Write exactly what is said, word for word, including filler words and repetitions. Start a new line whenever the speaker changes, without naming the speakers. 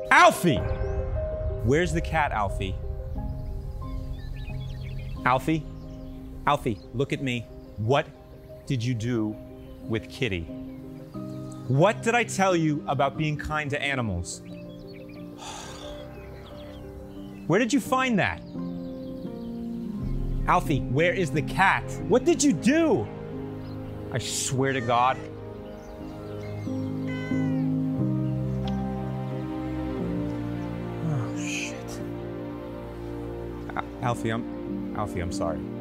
Alfie! Where's the cat, Alfie? Alfie? Alfie, look at me. What did you do with Kitty? What did I tell you about being kind to animals? Where did you find that? Alfie, where is the cat? What did you do? I swear to God. Oh, shit. Al- Alfie, I'm, Alfie, I'm sorry.